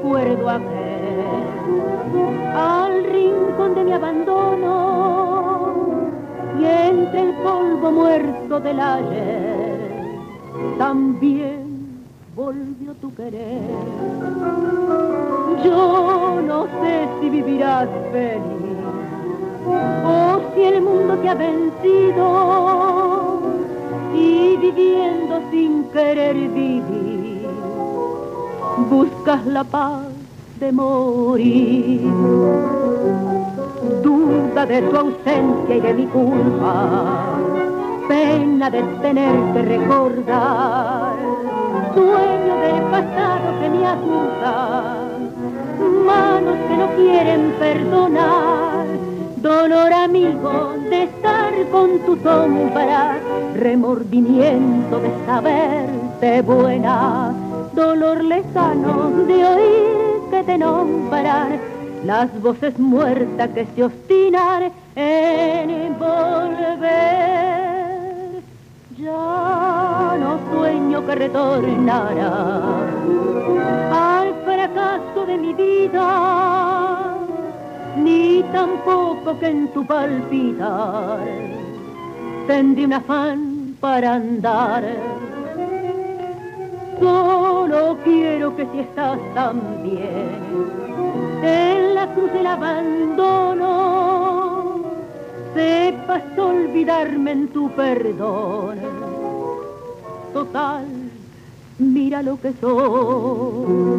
recuerdo aquel, al rincón de mi abandono, y entre el polvo muerto del ayer, también volvió tu querer. Yo no sé si vivirás feliz, o si el mundo te ha vencido, y viviendo sin querer vivir, buscas la paz de morir. Duda de tu ausencia y de mi culpa, pena de tener que recordar, sueño del pasado que me acusa, manos que no quieren perdonar, dolor amigo de estar con tu sombra, remordimiento de saberte buena, dolor lejano de oír que te nombran las voces muertas que se obstinan en volver. Ya no sueño que retornara al fracaso de mi vida, ni tampoco que en tu palpitar tendré un afán para andar. Solo quiero que si estás tan bien en la cruz del abandono, sepas olvidarme en tu perdón. Total, mira lo que soy,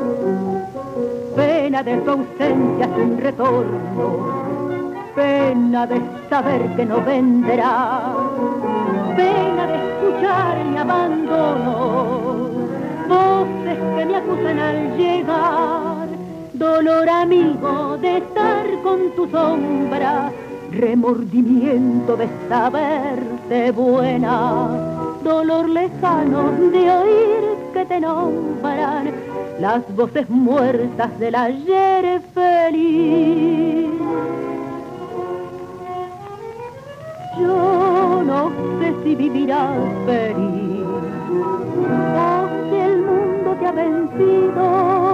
pena de tu ausencia sin retorno, pena de saber que no vendrá, pena de escuchar mi abandono, voces que me acusan al llegar, dolor amigo de estar con tu sombra, remordimiento de saberte buena, dolor lejano de oír que te nombran las voces muertas del ayer feliz. Yo no sé si vivirás feliz, o si el mundo te ha vencido,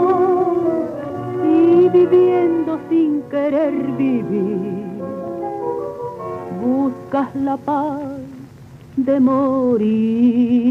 y viviendo sin querer vivir, buscas la paz de morir.